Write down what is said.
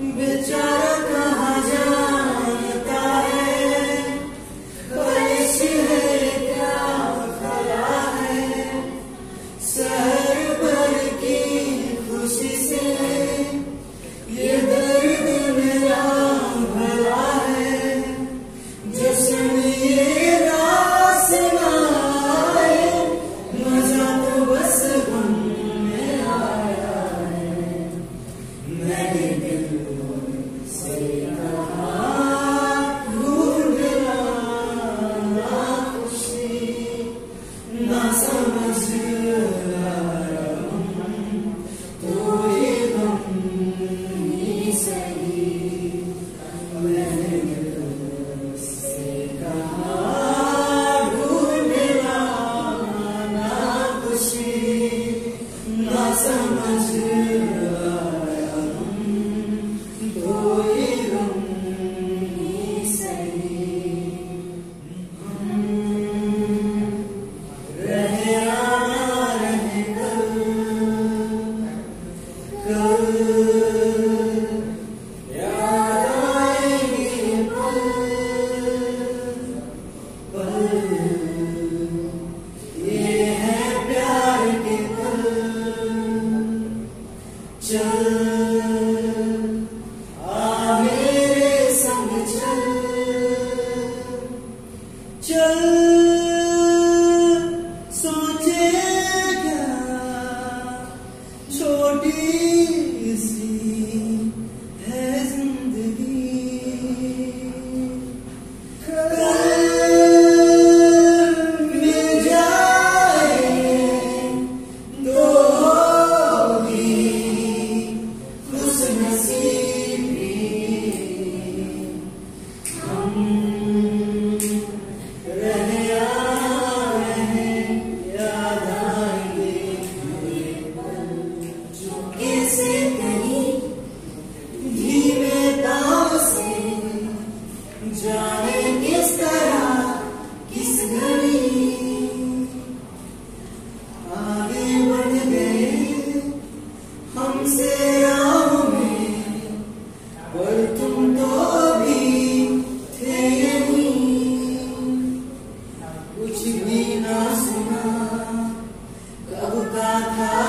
बेचारा कहाँ जाता है, बारिश है क्या खला है, शहर भर की खुशी से ये दर्द मेरा भरा है, जश्न ये रास ना आए, मजा तो बस गम में आया है। मैंने दिल से कहा ढूंढ ना खुशी, ना समझ आया तो ये गम ही सही। मैंने दिल से कहा ढूंढ ना खुशी, ना समझ आया तो ये गम ही सही। रहे आना रहे कल याद आएंगे पल, ये है प्यार के पल। चल आ मेरे संग चल, सोचे क्या छोटी सी है जिंदगी, कल मिल जाए तो होगी खुश नसीबी। हम रहे आए याद आएंगे ये पल, चुपके से कहीं धीमे ताव से, जाने किस तरह किस घड़ी आगे बढ़ गए हमसे राह में, पर तुम तो भी थे यहीं, कुछ भी ना सुना कब का था